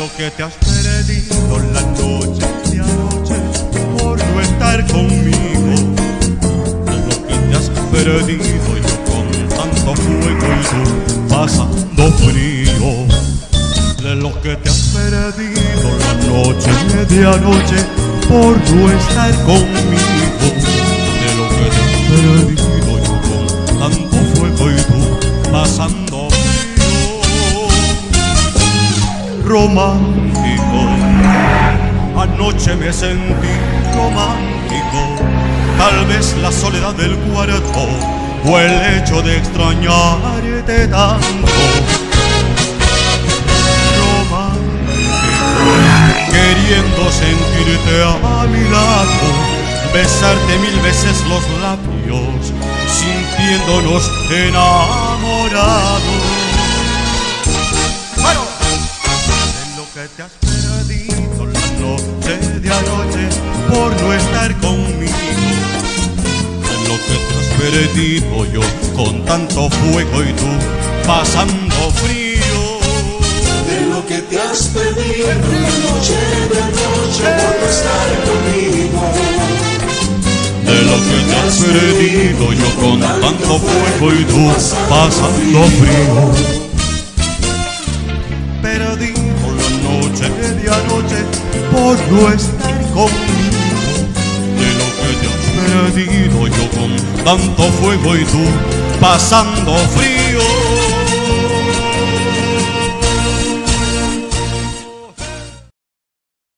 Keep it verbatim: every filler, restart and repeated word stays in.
lo que te has perdido la noche de anoche por no estar conmigo, de lo que te has perdido yo con tanto fuego y tú pasando frío, de lo que te has perdido la noche de anoche por no estar conmigo, de lo que te has perdido yo con tanto fuego y tú pasando frío. Romántico, anoche me sentí romántico, tal vez la soledad del cuarto o el hecho de extrañarte tanto. Queriendo sentirte a mi lado, besarte mil veces los labios, sintiéndonos enamorados. Bueno, de lo que te has perdido la noche de anoche por no estar conmigo, de lo que te has perdido yo con tanto fuego y tú pasando frío. Que te has perdido la noche de anoche por no estar conmigo, de lo que te has perdido yo con tanto fuego y tú pasando frío. Perdido la noche de anoche por no estar conmigo, de lo que te has perdido yo con tanto fuego y tú pasando frío.